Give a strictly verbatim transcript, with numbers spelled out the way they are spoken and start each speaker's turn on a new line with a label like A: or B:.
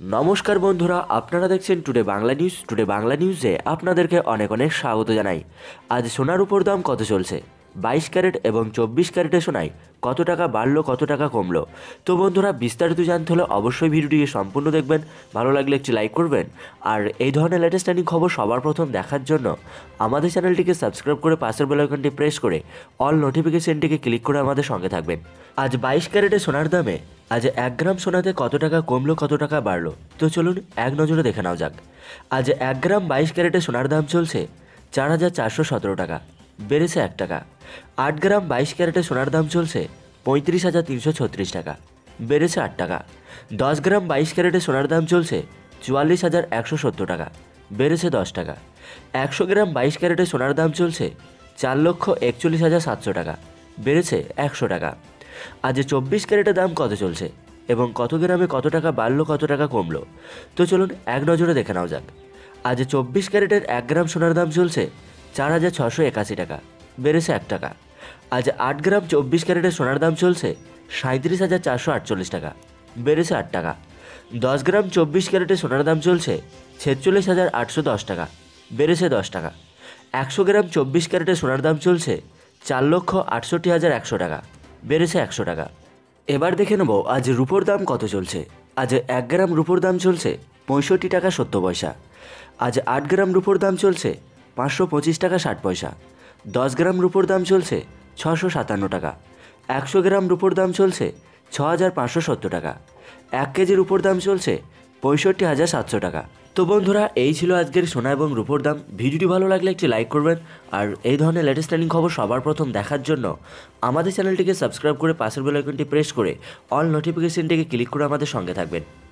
A: নমস্কার বন্ধুরা, আপনারা দেখছেন today Bangla news. Today Bangla নিউজে আপনাদেরকে অনেক অনেক স্বাগত জানাই। আজ সোনার উপর দাম কত চলছে, বাইশ ক্যারেট এবং চব্বিশ ক্যারেটে সোনায় কত টাকা বাড়লো, কত টাকা কমলো। তো বন্ধুরা, বিস্তারিত জানতে হলে অবশ্যই ভিডিওটিকে সম্পূর্ণ দেখবেন, ভালো লাগলে একটি লাইক করবেন। আর এই ধরনের লেটেস্ট ট্রেন্ডিং খবর সবার প্রথম দেখার জন্য আমাদের চ্যানেলটিকে সাবস্ক্রাইব করে পাশের বেল আইকনটি প্রেস করে অল নোটিফিকেশনটিকে ক্লিক করে আমাদের সঙ্গে থাকবেন। আজ বাইশ ক্যারেটে সোনার দামে আজ এক গ্রাম সোনাতে কত টাকা কমলো, কত টাকা বাড়লো, তো চলুন এক নজরে দেখে নাও যাক। আজ এক গ্রাম বাইশ ক্যারেটে সোনার দাম চলছে চার হাজার চারশো সতেরো টাকা, বেড়েছে এক টাকা। আট গ্রাম বাইশ ক্যারেটে সোনার দাম চলছে পঁয়ত্রিশ হাজার তিনশো ছত্রিশ টাকা, বেড়েছে আট টাকা। দশ গ্রাম বাইশ ক্যারেটে সোনার দাম চলছে চুয়াল্লিশ হাজার একশো সত্তর টাকা, বেড়েছে দশ টাকা। একশো গ্রাম বাইশ ক্যারেটে সোনার দাম চলছে চার লক্ষ একচল্লিশ হাজার সাতশো টাকা, বেড়েছে একশো টাকা। আজ চব্বিশ ক্যারেটের দাম কত চলছে এবং কত গ্রামে কত টাকা বাড়লো, কত টাকা কমলো, তো চলুন এক নজরে দেখে নাও যাক। আজ চব্বিশ ক্যারেটের এক গ্রাম সোনার দাম চলছে চার হাজার ছশো একাশি টাকা, বেড়েছে এক টাকা। আজ আট গ্রাম চব্বিশ ক্যারেটের সোনার দাম চলছে সাঁত্রিশ হাজার চারশো আটচল্লিশ টাকা, বেড়েছে আট টাকা। দশ গ্রাম চব্বিশ ক্যারেটের সোনার দাম চলছে ছেচল্লিশ হাজার আটশো দশ টাকা, বেড়েছে দশ টাকা। একশো গ্রাম চব্বিশ ক্যারেটের সোনার দাম চলছে চার লক্ষ আটষট্টি হাজার একশো টাকা, বেড়েছে একশো টাকা। এবার দেখে নেব আজ রুপোর দাম কত চলছে। আজ এক গ্রাম রুপোর দাম চলছে পঁয়ষট্টি টাকা সত্তর পয়সা। আজ আট গ্রাম রুপোর দাম চলছে পাঁচশো পঁচিশ টাকা ষাট পয়সা। দশ গ্রাম রুপোর দাম চলছে ছশো সাতান্ন টাকা। একশো গ্রাম রুপোর দাম চলছে ছ হাজার পাঁচশো সত্তর টাকা। এক কেজির রুপোর দাম চলছে পঁয়ষট্টি হাজার সাতশো টাকা। তো বন্ধুরা, এই ছিল আজকের সোনা এবং রুপোর দাম। ভিডিওটি ভালো লাগলে একটি লাইক করবেন, আর এই ধরনের লেটেস্ট ট্রেন্ডিং খবর সবার প্রথম দেখার জন্য আমাদের চ্যানেলটিকে সাবস্ক্রাইব করে পাশের বেল আইকনটি প্রেস করে অল নোটিফিকেশনটিকে ক্লিক করে আমাদের সঙ্গে থাকবেন।